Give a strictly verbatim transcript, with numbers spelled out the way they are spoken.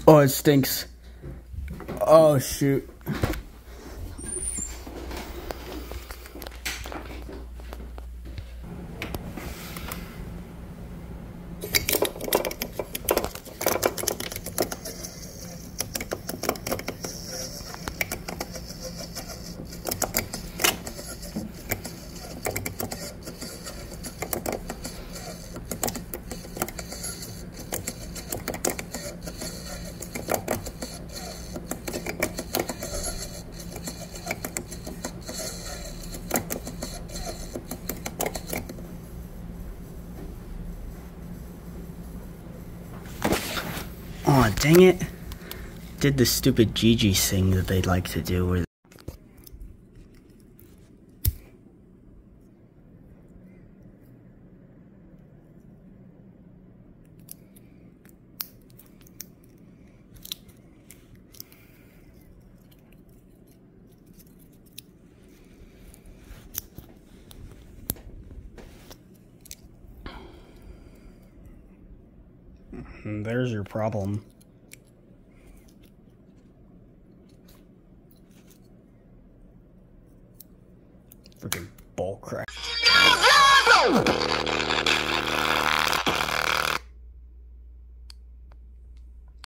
Oh, it stinks. Oh, shoot. Aw, oh, dang it. Did the stupid Gigi thing that they like to do with There's your problem. Freaking bull crap.